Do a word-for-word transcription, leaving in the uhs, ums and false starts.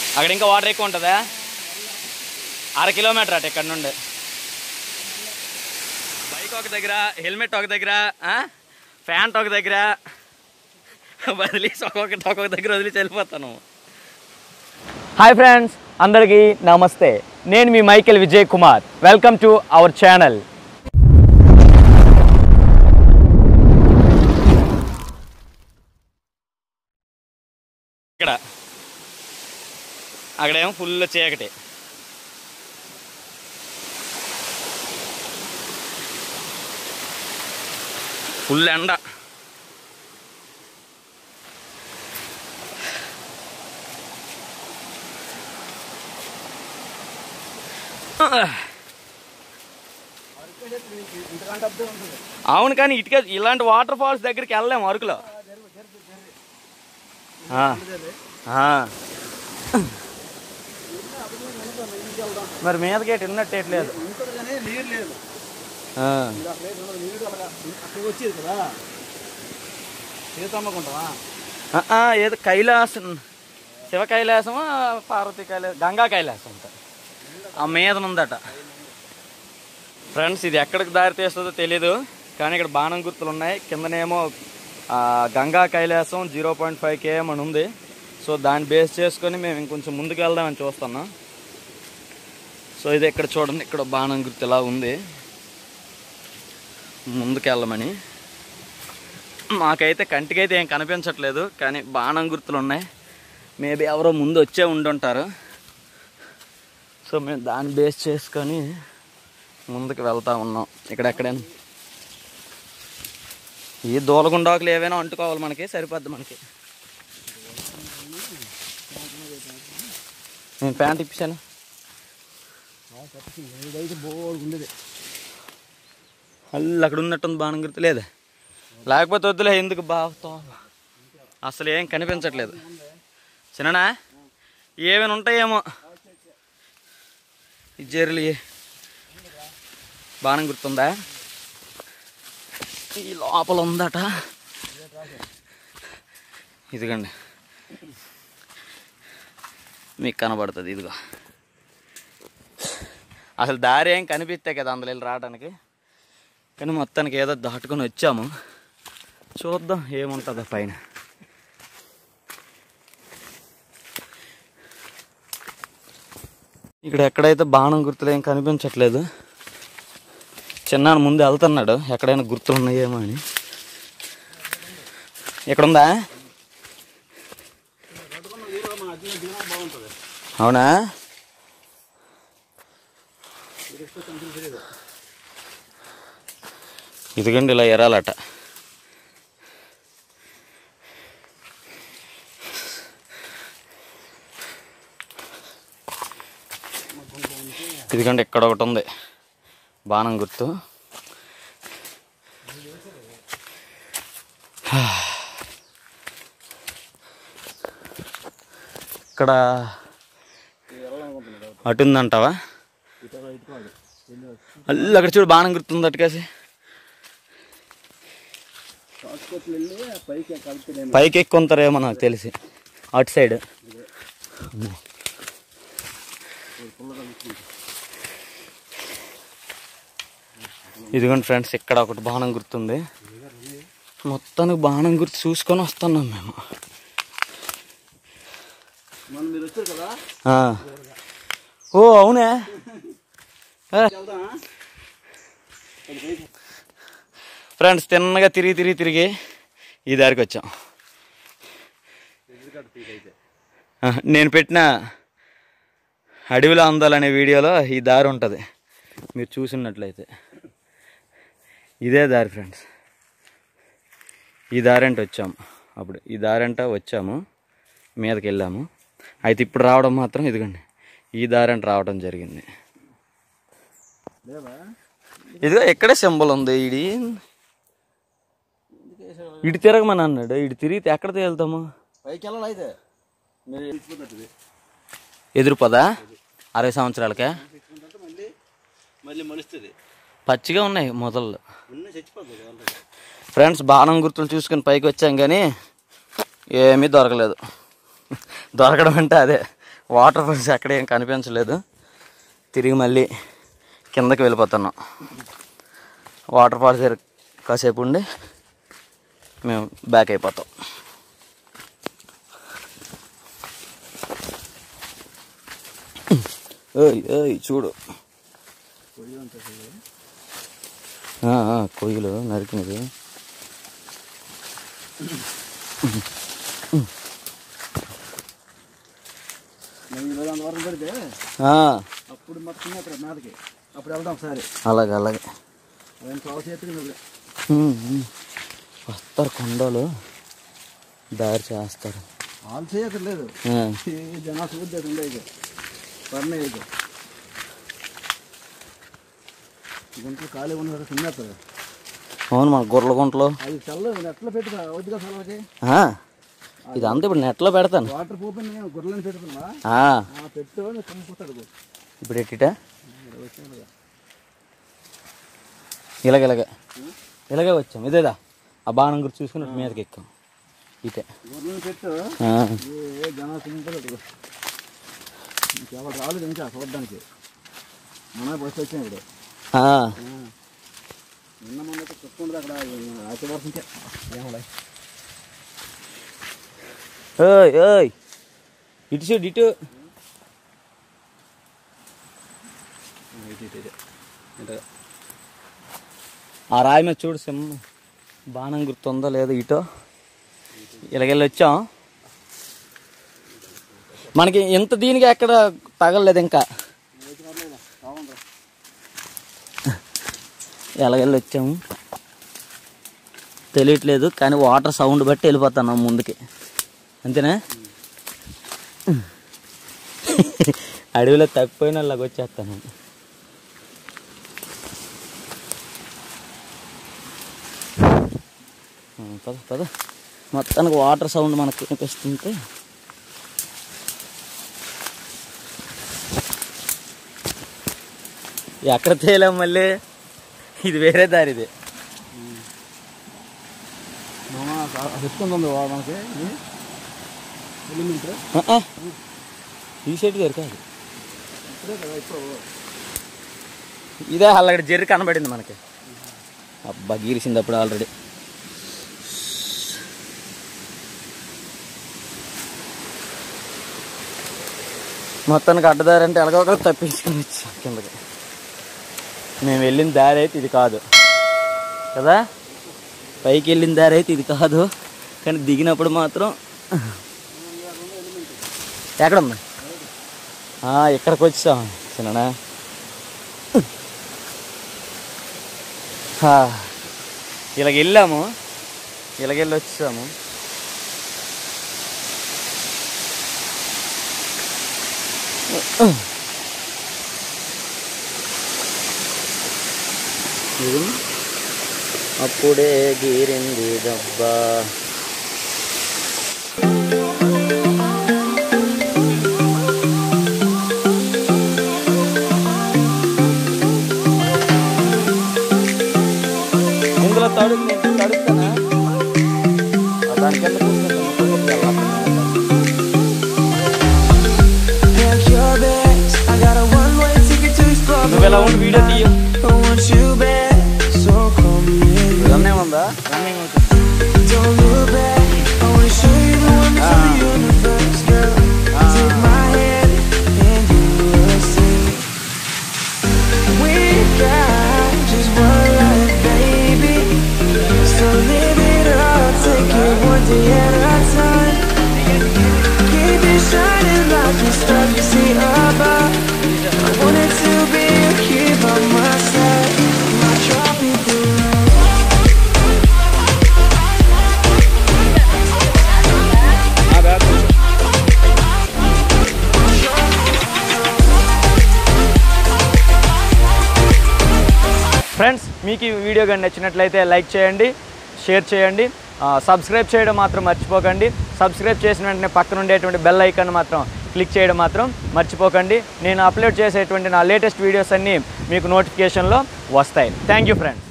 అక్కడ ఇంకా వాటర్ ఎక్కువ ఉంటుందా? అర కిలోమీటర్ అట ఇక్కడ నుండి. బైక్ ఒక దగ్గర, హెల్మెట్ ఒక దగ్గర, ప్యాంట్ ఒక దగ్గర వదిలేసి ఒక్కొక్కటి ఒక్కొక్క దగ్గర వదిలేసి వెళ్ళిపోతాను. హాయ్ ఫ్రెండ్స్, అందరికీ నమస్తే. నేను మీ Michael Vijay Kumar. Welcome to our channel. ఇక్కడ అక్కడేమో ఫుల్ చీకటి. ఫుల్ ఎండ. అవును, కానీ ఇటుక ఇలాంటి వాటర్ ఫాల్స్ దగ్గరికి వెళ్ళలేము అరకులో. మరి మీదకేటి ఉన్నట్టేట్లేదు. ఏదో కైలాసం, శివ కైలాసమా పార్వతీ కైలాసం, గంగా కైలాసం అంట ఆ మీద ఉందట. ఫ్రెండ్స్, ఇది ఎక్కడికి దారి తీస్తుందో తెలీదు, కానీ ఇక్కడ బాణం గుర్తులు ఉన్నాయి. కిందనేమో Ganga Kailasam zero point five KM అని ఉంది. సో దాన్ని బేస్ చేసుకొని మేము ఇంకొంచెం ముందుకు వెళ్దామని చూస్తున్నాం. సో ఇది ఇక్కడ చూడండి, ఇక్కడ బాణం గుర్తు ఇలా ఉంది, ముందుకు వెళ్ళమని. మాకైతే కంటికైతే ఏం కనిపించట్లేదు, కానీ బాణం గుర్తులు ఉన్నాయి. మేబీ ఎవరో ముందు వచ్చే ఉండుంటారు. సో మేము దాన్ని బేస్ చేసుకొని ముందుకు వెళ్తా ఉన్నాం. ఇక్కడెక్కడైనా ఈ దూలగుండాకులు ఏవైనా అంటుకోవాలి మనకి, సరిపోద్ది మనకి. నేను ప్యాంట్ ఇప్పించాను. అల్లు అక్కడ ఉన్నట్టుంది బాణం గుర్తు లేదా? లేకపోతే వద్దులే, ఎందుకు బాతో అసలు ఏం కనిపించట్లేదు. చిన్ననా ఏమైనా ఉంటాయేమో ఈ జర్లు. బాణం గుర్తుందా? ఈ లోపల ఉందట. ఇదిగండి, మీకు కనబడుతుంది. ఇదిగో అసలు దారి ఏం కనిపిస్తే కదా అందులో వెళ్ళి రావడానికి, కానీ మొత్తానికి ఏదో దాటుకొని వచ్చాము. చూద్దాం ఏముంటుందో పైన. ఇక్కడ ఎక్కడైతే బాణం గుర్తులు ఏం కనిపించట్లేదు. చిన్న ముందు వెళ్తున్నాడు, ఎక్కడైనా గుర్తులు ఉన్నాయేమో అని. ఎక్కడుందా? అవునా? ఇదిగండి ఇలా ఎరాలట. ఇదిగండి ఇక్కడ ఒకటి ఉంది బాణం గుర్తు. ఇక్కడ అటుందంటావా? అల్లు అక్కడ చూడు బాణం గుర్తుంది అటుకేసి. పైకి ఎక్కుంటారేమో నాకు తెలిసి అటు సైడ్. ఇదిగోండి ఫ్రెండ్స్, ఇక్కడ ఒకటి బాణం గుర్తుంది. మొత్తానికి బాణం గుర్తు చూసుకొని వస్తున్నాం మేము. ఓ అవునే, ఫ్రెండ్స్ తిన్నగా తిరిగి తిరిగి తిరిగి ఈ దారికి వచ్చాం. నేను పెట్టిన అడవిలో అందాలనే వీడియోలో ఈ దారి ఉంటుంది, మీరు చూసినట్లయితే. ఇదే దారి ఫ్రెండ్స్, ఈ దారి అంటే వచ్చాము. అప్పుడు ఈ దారి అంటే వచ్చాము, మీదకి వెళ్ళాము. అయితే ఇప్పుడు రావడం మాత్రం ఇదిగోండి ఈ దారి అంటే రావడం జరిగింది. ఇదిగో ఎక్కడే సింబల్ ఉంది. ఇడి ఇటు తిరగమని అన్నాడు. ఇటు తిరిగితే ఎక్కడ వెళ్తాము? ఎదురుపదా అరవై సంవత్సరాలకే పచ్చిగా ఉన్నాయి మొదళ్ళు. ఫ్రెండ్స్, బాణం గుర్తులు చూసుకుని పైకి వచ్చాం, కానీ ఏమీ దొరకలేదు. దొరకడం అంటే అదే వాటర్ ఫాల్స్ ఎక్కడ ఏం కనిపించలేదు. తిరిగి మళ్ళీ కిందకి వెళ్ళిపోతున్నాం. వాటర్ ఫాల్స్ దగ్గర కాసేపు ఉండి మేము బ్యాక్ అయిపోతాం. ఓయ్ ఓయ్ చూడు కొయ్యలు నరికినది. అలాగే అలాగే వస్తారు కొండలు దారి చేస్తారు. అవును మన గొర్రెల గుంటలు ఇదంతా ఇప్పుడు నెట్లో పెడతాను. ఇప్పుడు ఎట్టిట ఇలాగ ఇలాగ ఇలాగే వచ్చాం. ఇదేదా ఆ బాణం గురించి చూసుకున్నట్టు మీదకి ఎక్కాం. ఇటే రాలేదు ఇంకా చూడడానికి. మన బస్సు వచ్చాం ఇప్పుడు. నిన్న మొన్న చెప్పుకుంటుంది అక్కడ అతి వర్షంకే. ఓయ్ ఓయ్ ఇటు చూడు ఇటు. ఆ రాయి మీద చూడు సిమ్ బాణం గుర్తుందో లేదో. ఇటో ఇలాగెళ్ళి వచ్చాం. మనకి ఎంత దీనికి ఎక్కడ తగలలేదు ఇంకా. ఎలాగెళ్ళి వచ్చాము తెలియట్లేదు కానీ వాటర్ సౌండ్ బట్టి వెళ్ళిపోతాను ముందుకి. అంతేనా? అడవిలో తప్పిపోయిన అలాగ వచ్చేస్తాను. పద పద మొత్తానికి వాటర్ సౌండ్ మనకు వినిపిస్తుంటే ఎక్కడ తేలాం మళ్ళీ. ఇది వేరే దారి. ఇది ఈ సైడ్ దగ్గర కాదు. ఇదే అలాగే జర్రి కనబడింది మనకి. అబ్బా గీరిసింది అప్పుడు ఆల్రెడీ. మొత్తానికి అడ్డదారి అంటే ఎలాగో ఒకటి తప్పించుకొని వచ్చాం కిందకి. మేము వెళ్ళిన దారి అయితే ఇది కాదు కదా. పైకి వెళ్ళిన దారి అయితే ఇది కాదు కానీ దిగినప్పుడు మాత్రం ఎక్కడుంది ఇక్కడికి వచ్చాం చిన్న. ఇలాగ వెళ్ళాము ఇలాగెళ్ళి వచ్చాము. అప్పుడే గీరింది దబ్బా. ఇందులో తడుగు తడుగుతానా దానికి ఎంత నువ్వు ఎలా ఉండి వీడియో తీయ. రన్నింగ్ ఉందా? రన్నింగ్ ఫ్రెండ్స్, మీకు ఈ వీడియో కానీ నచ్చినట్లయితే లైక్ చేయండి, షేర్ చేయండి, సబ్స్క్రైబ్ చేయడం మాత్రం మర్చిపోకండి. సబ్స్క్రైబ్ చేసిన వెంటనే పక్కన ఉండేటువంటి బెల్ ఐకాన్ మాత్రం క్లిక్ చేయడం మాత్రం మర్చిపోకండి. నేను అప్లోడ్ చేసేటువంటి నా లేటెస్ట్ వీడియోస్ అన్నీ మీకు నోటిఫికేషన్లో వస్తాయి. Thank you friends.